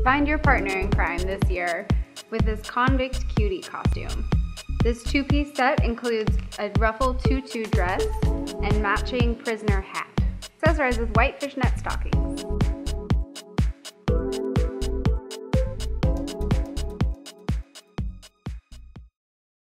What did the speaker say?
Find your partner in crime this year with this Convict Cutie costume. This two-piece set includes a ruffled tutu dress and matching prisoner hat. Accessorized with white fishnet stockings.